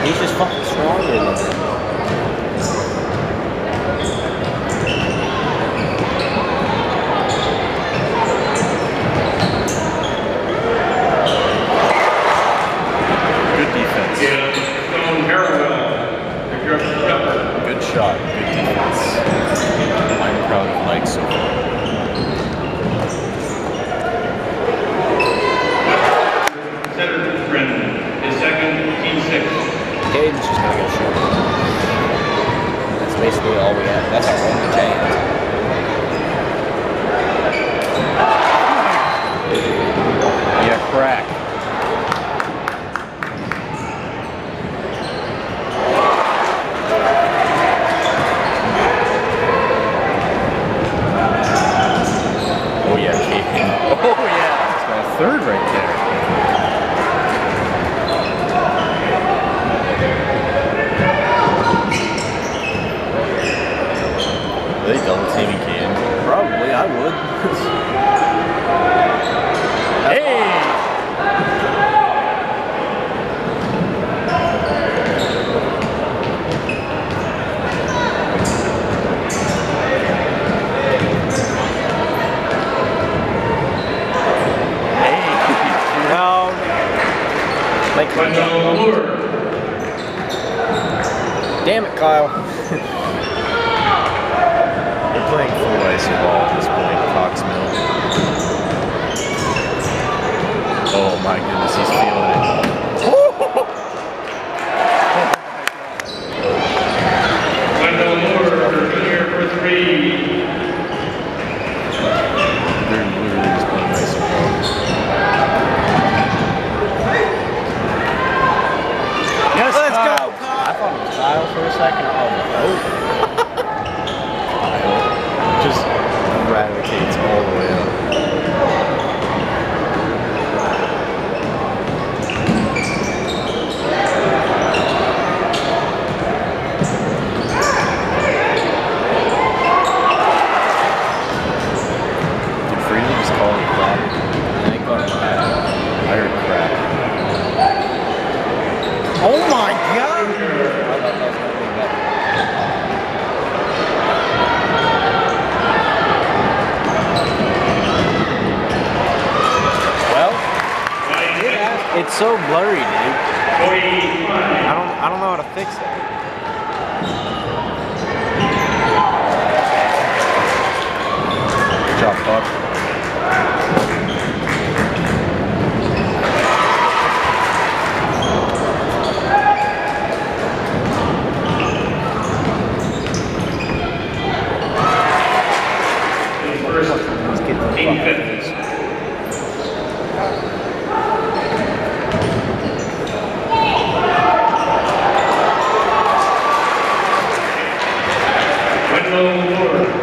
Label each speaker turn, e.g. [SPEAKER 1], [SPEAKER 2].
[SPEAKER 1] He's just fucking stronger than them.
[SPEAKER 2] Good defense. Good shot. Good defense. I'm proud of Mike so far.
[SPEAKER 1] Caden's just gonna go shoot. That's basically all we have. That's our only chance.
[SPEAKER 2] Yeah, crack. Oh yeah, Caden. Oh yeah, that's got a third right there. Are they double teaming Caden?
[SPEAKER 1] Probably, I would.
[SPEAKER 2] Hey!
[SPEAKER 1] No. Make Damn it, Kyle.
[SPEAKER 2] We're playing full ice ball at this point, Cox Mill. Oh my goodness, he's feeling it.
[SPEAKER 3] Wendell Moore, junior for 3.
[SPEAKER 2] They're literally just playing ice ball. Yes,
[SPEAKER 1] Let's
[SPEAKER 2] Kyle.
[SPEAKER 1] go, Kyle. I thought it was Kyle for a second. Oh,
[SPEAKER 2] Kyle just eradicates all the way up. Did Freeman just call it crap?
[SPEAKER 1] they got it.
[SPEAKER 2] I heard crap.
[SPEAKER 1] Oh my god! I thought that was gonna be better. Well, it's so blurry, dude. I don't know how to fix it.
[SPEAKER 2] Good job, Buck.
[SPEAKER 1] Let's get the fuck.
[SPEAKER 3] Wendell Moore.